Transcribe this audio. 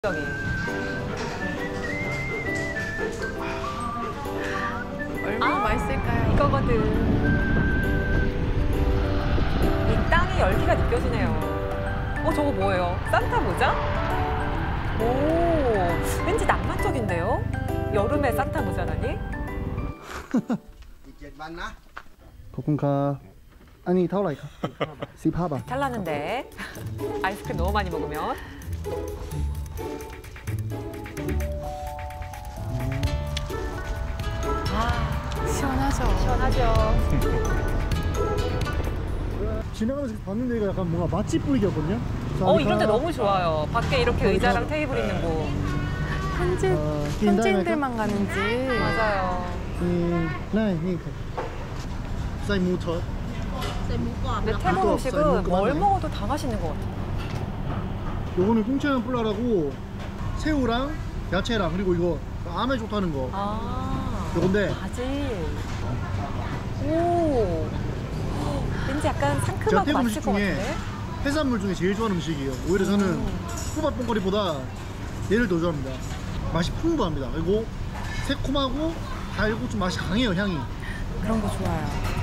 얼마나 맛있을까요? 이거거든. 이 땅의 열기가 느껴지네요. 저거 뭐예요? 산타 모자? 오, 왠지 낭만적인데요? 여름에 산타 모자라니? อีก7 วันนะขอบคุณครับอันนี้เท่าไหร่ครับ15 บาท 잘나는데 아이스크림 너무 많이 먹으면. 시원하죠? 시원하죠. 지나가면서 봤는데 이거 약간 뭔가 맛집 분위기였거든요. 이런 데 너무 좋아요. 밖에 이렇게 의자랑 테이블 있는 곳. 현지인들만 가는지. 맞아요. นี่ครับใส่หมูทอด 근데 태국 음식은 뭘 먹어도 다 맛있는 것 같아요. 요거는 꽁치랑 뿔라라고 새우랑 야채랑 그리고 이거 암에 좋다는 거 요건데 바질. 오. 왠지 약간 제가 상큼하고 태국 맛있을 음식 것 중에 같은데? 해산물 중에 제일 좋아하는 음식이에요. 오히려 저는 호박봉거리보다 얘를 더 좋아합니다. 맛이 풍부합니다. 그리고 새콤하고 달고 좀 맛이 강해요, 향이. 그런 거 좋아요.